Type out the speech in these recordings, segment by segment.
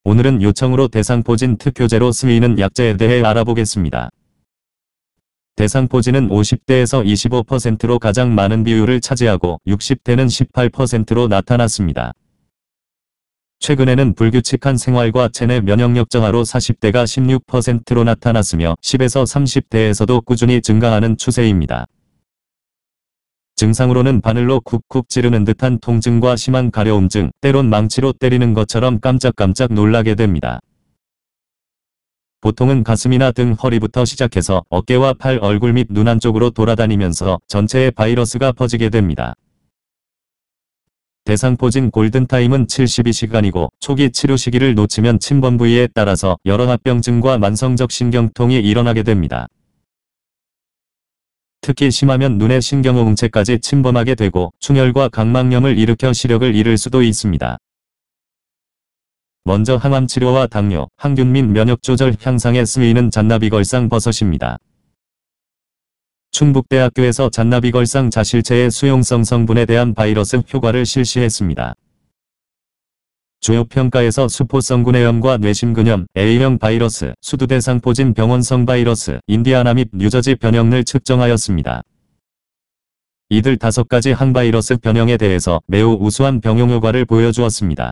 오늘은 요청으로 대상포진 특효제로 쓰이는 약제에 대해 알아보겠습니다. 대상포진은 50대에서 25%로 가장 많은 비율을 차지하고 60대는 18%로 나타났습니다. 최근에는 불규칙한 생활과 체내 면역력 저하로 40대가 16%로 나타났으며 10에서 30대에서도 꾸준히 증가하는 추세입니다. 증상으로는 바늘로 쿡쿡 찌르는 듯한 통증과 심한 가려움증, 때론 망치로 때리는 것처럼 깜짝깜짝 놀라게 됩니다. 보통은 가슴이나 등, 허리부터 시작해서 어깨와 팔, 얼굴 및 눈 안쪽으로 돌아다니면서 전체에 바이러스가 퍼지게 됩니다. 대상포진 골든타임은 72시간이고 초기 치료 시기를 놓치면 침범 부위에 따라서 여러 합병증과 만성적 신경통이 일어나게 됩니다. 특히 심하면 눈의 신경우응체까지 침범하게 되고 충혈과 각막염을 일으켜 시력을 잃을 수도 있습니다. 먼저 항암치료와 당뇨, 항균 및 면역조절 향상에 쓰이는 잔나비걸상 버섯입니다. 충북대학교에서 잔나비걸상 자실체의 수용성 성분에 대한 바이러스 효과를 실시했습니다. 주요 평가에서 수포성 구내염과 뇌심근염, A형 바이러스, 수두대상포진 병원성 바이러스, 인디아나 및 뉴저지 변형을 측정하였습니다. 이들 5가지 항바이러스 변형에 대해서 매우 우수한 병용 효과를 보여주었습니다.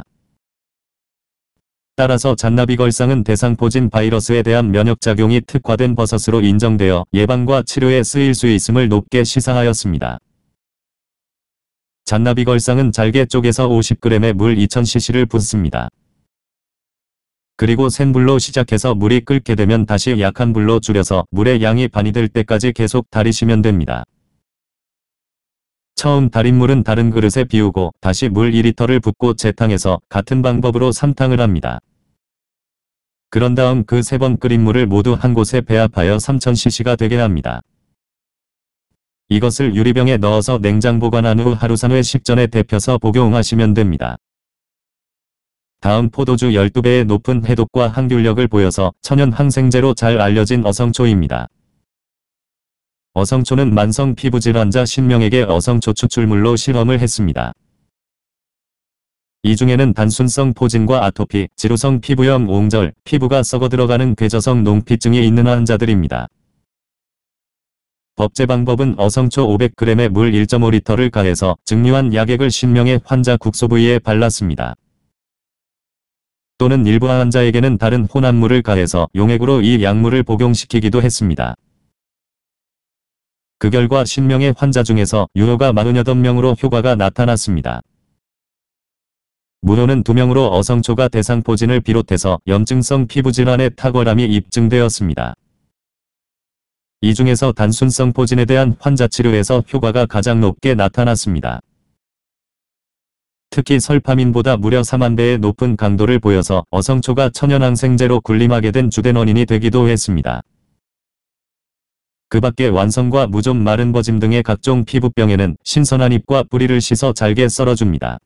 따라서 잔나비걸상은 대상포진 바이러스에 대한 면역작용이 특화된 버섯으로 인정되어 예방과 치료에 쓰일 수 있음을 높게 시사하였습니다. 잔나비걸상은 잘게 쪼개서 50g의 물 2000cc를 붓습니다. 그리고 센 불로 시작해서 물이 끓게 되면 다시 약한 불로 줄여서 물의 양이 반이 될 때까지 계속 달이시면 됩니다. 처음 달인 물은 다른 그릇에 비우고 다시 물 2리터를 붓고 재탕해서 같은 방법으로 3탕을 합니다. 그런 다음 그 3번 끓인 물을 모두 한 곳에 배합하여 3000cc가 되게 합니다. 이것을 유리병에 넣어서 냉장 보관한 후 하루 3회 식전에 데펴서 복용하시면 됩니다. 다음 포도주 12배의 높은 해독과 항균력을 보여서 천연 항생제로 잘 알려진 어성초입니다. 어성초는 만성 피부질환자 10명에게 어성초 추출물로 실험을 했습니다. 이 중에는 단순성 포진과 아토피, 지루성 피부염, 옹절, 피부가 썩어 들어가는 궤저성 농피증이 있는 환자들입니다. 법제 방법은 어성초 500g에 물 1.5리터를 가해서 증류한 약액을 10명의 환자 국소 부위에 발랐습니다. 또는 일부 환자에게는 다른 혼합물을 가해서 용액으로 이 약물을 복용시키기도 했습니다. 그 결과 10명의 환자 중에서 유효가 48명으로 효과가 나타났습니다. 무효는 2명으로 어성초가 대상포진을 비롯해서 염증성 피부질환의 탁월함이 입증되었습니다. 이 중에서 단순성 포진에 대한 환자 치료에서 효과가 가장 높게 나타났습니다. 특히 설파민보다 무려 4만 배의 높은 강도를 보여서 어성초가 천연항생제로 군림하게 된 주된 원인이 되기도 했습니다. 그 밖에 완성과 무좀 마른 버짐 등의 각종 피부병에는 신선한 잎과 뿌리를 씻어 잘게 썰어줍니다.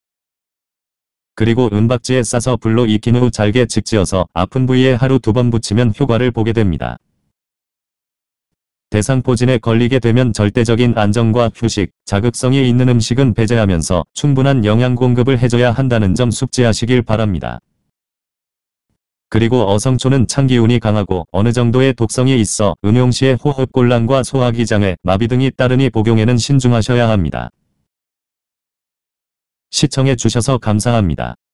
그리고 은박지에 싸서 불로 익힌 후 잘게 직지어서 아픈 부위에 하루 2번 붙이면 효과를 보게 됩니다. 대상포진에 걸리게 되면 절대적인 안정과 휴식, 자극성이 있는 음식은 배제하면서 충분한 영양 공급을 해줘야 한다는 점 숙지하시길 바랍니다. 그리고 어성초는 찬기운이 강하고 어느 정도의 독성이 있어 음용 시에 호흡곤란과 소화기 장애, 마비 등이 따르니 복용에는 신중하셔야 합니다. 시청해 주셔서 감사합니다.